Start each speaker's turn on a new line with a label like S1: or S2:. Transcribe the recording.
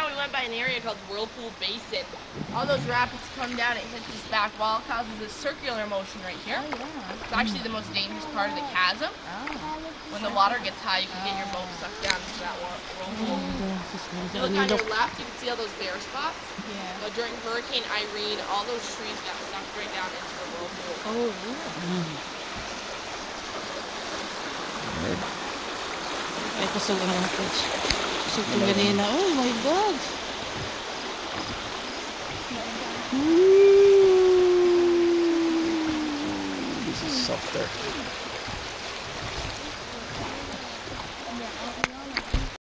S1: down, we went by an area called Whirlpool Basin. All those rapids come down, it hits this back wall, causes a circular motion right here.
S2: Oh, yeah.
S1: It's actually the most dangerous part of the chasm.
S2: Oh.
S1: When the water gets high, you can get your boat sucked down into that whirlpool. If you look on your left, you can see all those bare spots.
S2: Yeah.
S1: But during Hurricane Irene, all those trees got sucked right down into the whirlpool.
S2: Oh, yeah.
S3: Ay, pasok ang rapids. Pasok ang ganina. Oh my God!
S4: This is softer.